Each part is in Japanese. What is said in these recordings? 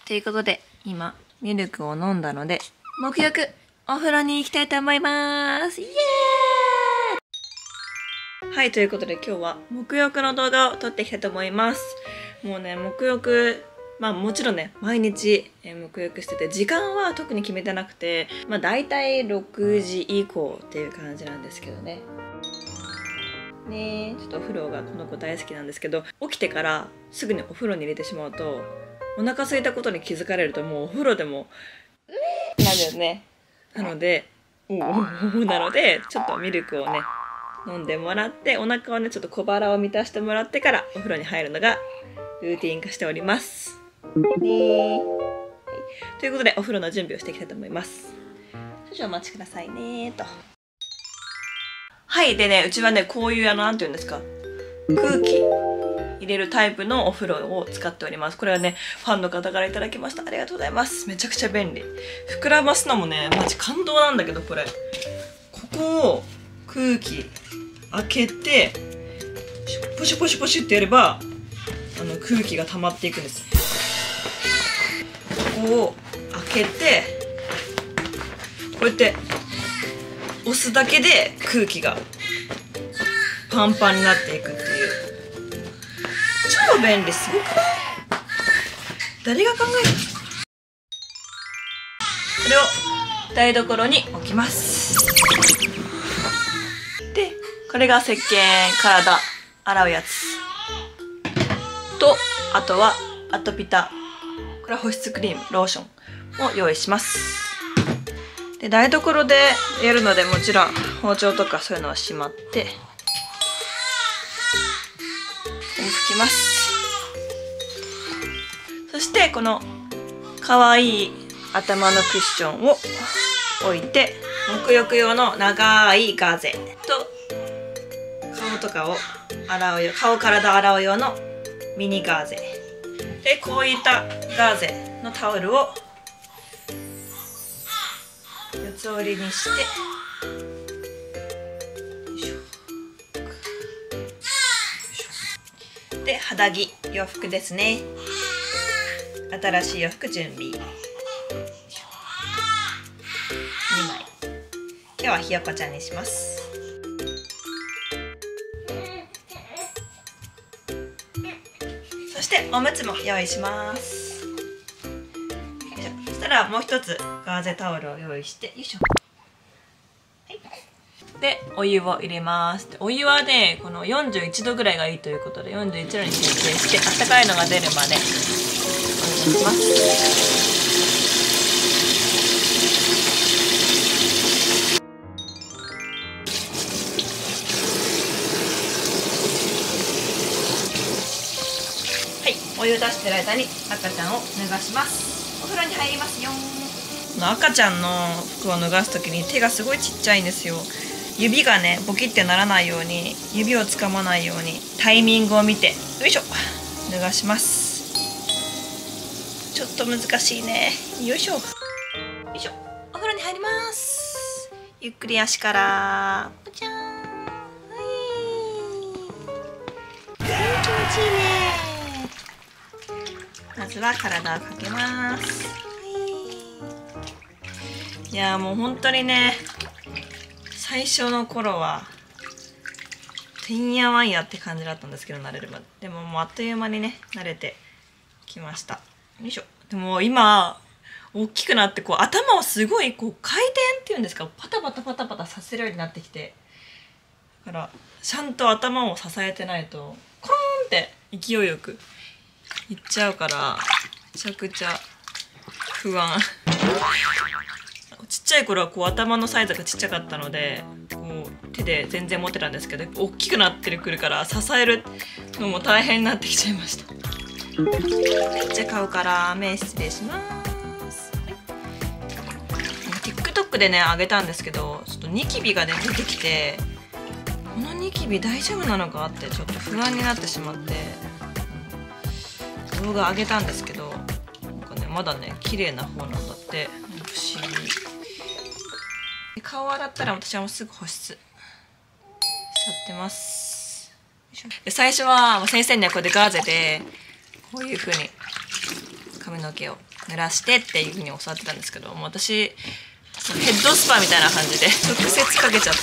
ということで、今、ミルクを飲んだので、沐浴、お風呂に行きたいと思います。イエーイ！はい、ということで今日は沐浴の動画を撮っていきたいと思います。もうね、沐浴、もちろんね、毎日沐浴してて、時間は特に決めてなくて、大体6時以降っていう感じなんですけどね。ちょっとお風呂がこの子大好きなんですけど、起きてからすぐにお風呂に入れてしまうと、お腹空いたことに気づかれるともうお風呂でもなんだよね。なのでちょっとミルクをね飲んでもらって、お腹をねちょっと小腹を満たしてもらってからお風呂に入るのがルーティン化しております。ということでお風呂の準備をしていきたいと思います。少々お待ちくださいねと。はい。でね、うちはね、こういうなんていうんですか、空気入れるタイプのお風呂を使っております。これはね、ファンの方からいただきました。ありがとうございます。めちゃくちゃ便利。膨らますのもね、マジ感動なんだけど、これ。ここを空気開けて、ポシュポシュポシュってやれば、空気が溜まっていくんです。ここを開けて、こうやって押すだけで空気がパンパンになっていくっていう。超便利。すごくない？誰が考えるの？これを台所に置きます。で、これが石鹸、体洗うやつと、あとはアトピタ、これは保湿クリーム、ローションを用意します。で、台所でやるので、もちろん包丁とかそういうのはしまって拭きます。そしてこのかわいい頭のクッションを置いて、沐浴用の長いガーゼと顔とかを洗うよ、顔体洗う用のミニガーゼで、こういったガーゼのタオルを四つ折りにして、で、肌着、洋服ですね。新しい洋服準備。2枚。今日はひよこちゃんにします。そしておむつも用意します。そしたらもう一つガーゼタオルを用意して、よいしょ。はい。で、お湯を入れます。お湯はね、この41度ぐらいがいいということで、41度に設定して、あったかいのが出るまでお湯にします。はい、お湯出してる間に赤ちゃんを脱がします。お風呂に入りますよ。赤ちゃんの服を脱がすときに手がすごいちっちゃいんですよ。指がねボキってならないように、指を掴まないようにタイミングを見て、よいしょ、脱がします。ちょっと難しいね。よいしょよいしょ。お風呂に入ります。ゆっくり足からぽちゃーん。はい、気持ちいいね。まずは体をかけます。いやー、もう本当にね、最初の頃はてんやわんやって感じだったんですけど、慣れるまで。でももうあっという間にね慣れてきました。よいしょ。でも今大きくなって、こう頭をすごいこう回転っていうんですか、パタパタパタパタさせるようになってきて、だからちゃんと頭を支えてないとコロンって勢いよくいっちゃうから、めちゃくちゃ不安。ちっちゃい頃はこう頭のサイズがちっちゃかったので、こう手で全然持ってたんですけど、大きくなってくるから支えるのも大変になってきちゃいました。じゃあ顔から目失礼します。TikTok でねあげたんですけど、ちょっとニキビがね出てきて、このニキビ大丈夫なのかってちょっと不安になってしまって、動画あげたんですけど、なんかねまだね綺麗な方なんだって。不思議。顔洗ったら私はもうすぐ保湿しちゃってます。で、最初はもう先生にはこれでガーゼでこういう風に髪の毛を濡らしてっていう風に教わってたんですけど、もう私ヘッドスパみたいな感じで直接かけちゃって、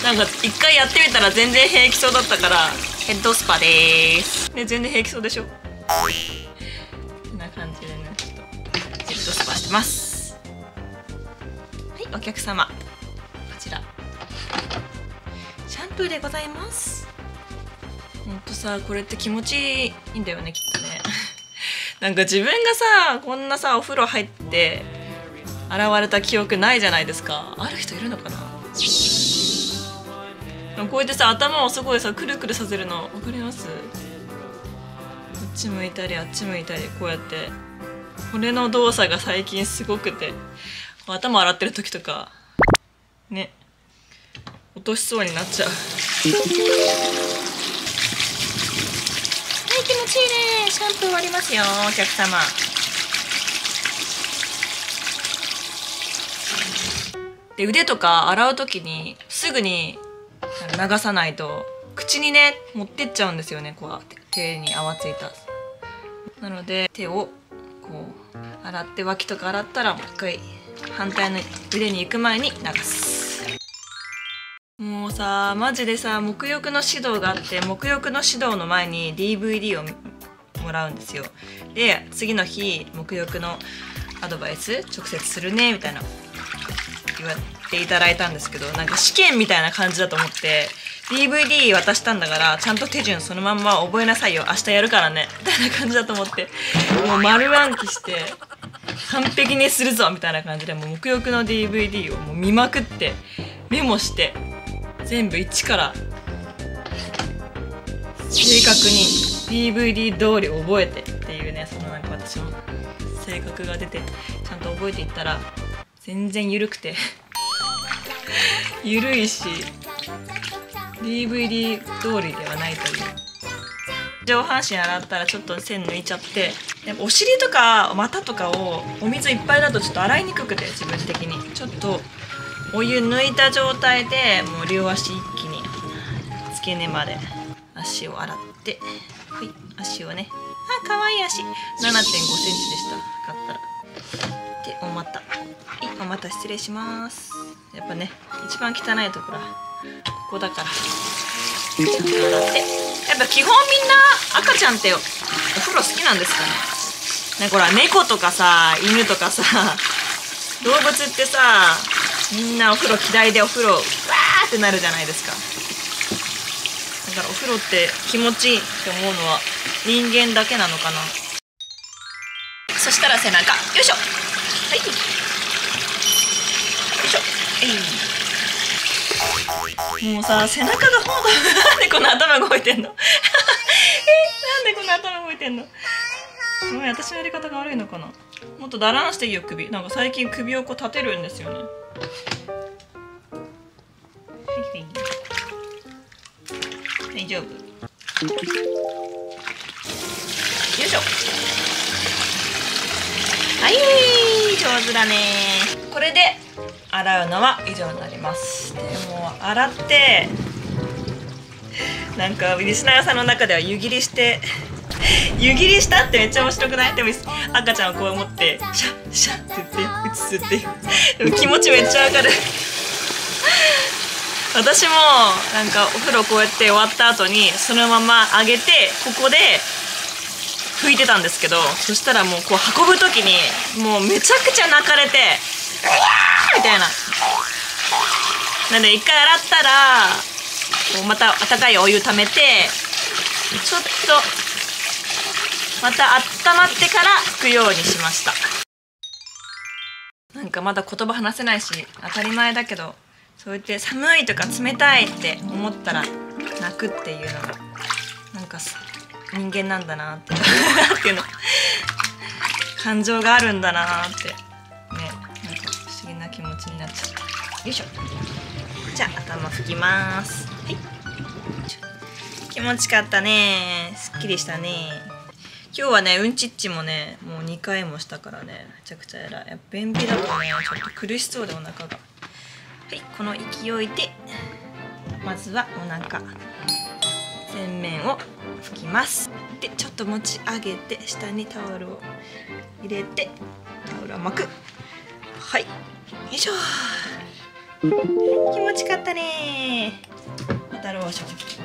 なんか一回やってみたら全然平気そうだったからヘッドスパでーす。で全然平気そうでしょ。こんな感じでね、ちょっとヘッドスパしてます。はい、お客様こちらシャンプーでございます。ほんとさ、これって気持ちいいんだよね、きっとね。なんか自分がさ、こんなさお風呂入って洗われた記憶ないじゃないですか。ある人いるのかな。こうやってさ頭をすごいさくるくるさせるの分かります？こっち向いたりあっち向いたり、こうやってこれの動作が最近すごくて、頭洗ってる時とかね落としそうになっちゃう。はい、気持ちいいね。シャンプー終わりますよ、お客様。で腕とか洗う時にすぐに流さないと口にね持ってっちゃうんですよね。こう手に泡ついた。なので手をこう洗って、脇とか洗ったらもう一回反対の腕に行く前に流す。もうさマジでさ、沐浴の指導があって、沐浴の指導の前に DVD をもらうんですよ。で次の日沐浴のアドバイス直接するねみたいな言われていただいたんですけど、なんか試験みたいな感じだと思って DVD 渡したんだから、ちゃんと手順そのまんま覚えなさいよ、明日やるからねみたいな感じだと思って、もう丸暗記して完璧にするぞみたいな感じで、もう沐浴の DVD をもう見まくってメモして全部一から正確に DVD 通り覚えてっていうね、そのなんか私も性格が出てちゃんと覚えていったら全然緩くて緩いし DVD 通りではないという。上半身洗ったらちょっと線抜いちゃって、やっぱお尻とか股とかをお水いっぱいだとちょっと洗いにくくて、自分的にちょっとお湯抜いた状態でもう両足一気に付け根まで足を洗って、はい、足をね、あ、かわいい足 7.5 センチでした、買ったら。でお股、はい、お股失礼します。やっぱね一番汚いところはここだからちゃんと洗って。やっぱ基本みんな赤ちゃんってお風呂好きなんですかね。ほら猫とかさ犬とかさ動物ってさ、みんなお風呂嫌いでお風呂わーってなるじゃないですか。だからお風呂って気持ちいいって思うのは人間だけなのかな。そしたら背中、よいしょ、はい、よいしょ、もうさ背中がほんとなんでこんな頭動いてんのなんでこんな頭動いてんの。すごい私のやり方が悪いのかな。もっとだらんしていいよ首。なんか最近首をこう立てるんですよね。大丈夫、よいしょ、はい、上手だね。これで洗うのは以上になります。でも洗ってなんかリスナーさんの中では湯切りして湯切りしたってめっちゃ面白くない？でも赤ちゃんをこう持ってシャッシャッって言って移すっていうでも気持ちめっちゃわかる私もなんかお風呂こうやって終わった後にそのまま上げてここで拭いてたんですけど、そしたらもうこう運ぶ時にもうめちゃくちゃ泣かれて「うわー!」みたいな。なんで一回洗ったらこうまた温かいお湯ためてちょっとまた温まってから拭くようにしました。なんかまだ言葉話せないし当たり前だけど、そうやって寒いとか冷たいって思ったら泣くっていうのがなんか人間なんだなってっていうの感情があるんだなってね、なんか不思議な気持ちになっちゃった。よいしょ。じゃあ頭拭きます。はい、気持ちかったね。すっきりしたね。今日はねうんちっちもねもう2回もしたからね、めちゃくちゃ偉い。やっぱ便秘だとねちょっと苦しそうでお腹が。はい、この勢いでまずはお腹洗面を拭きます。でちょっと持ち上げて下にタオルを入れてタオルを巻く。はい、よいしょ。気持ちかったね。またローション切って、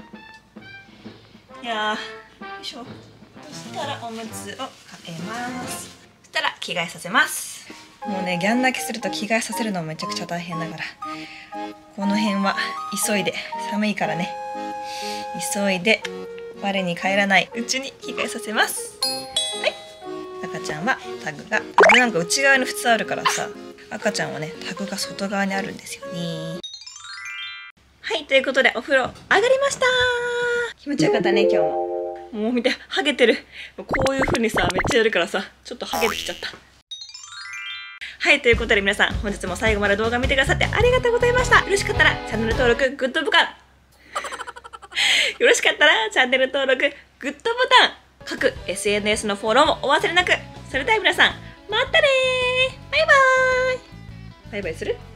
いやー、よいしょ。そしたらおむつをかけます。そしたら着替えさせます。もうね、ギャン泣きすると着替えさせるのもめちゃくちゃ大変だから、この辺は急いで、寒いからね、急いで我に帰らないうちに着替えさせます。はい、赤ちゃんはタグなんか内側に普通あるからさ、赤ちゃんはねタグが外側にあるんですよね。はい、ということでお風呂上がりました。気持ちよかったね今日も。もう見て、ハゲてる。こういう風にさめっちゃやるからさ、ちょっとハゲてきちゃった。はい、ということで皆さん、本日も最後まで動画見てくださってありがとうございました。よろしかったらチャンネル登録、グッドボタンよろしかったらチャンネル登録、グッドボタン、各 SNS のフォローもお忘れなく。それでは皆さん、またねー。バイバーイ。バイバイする？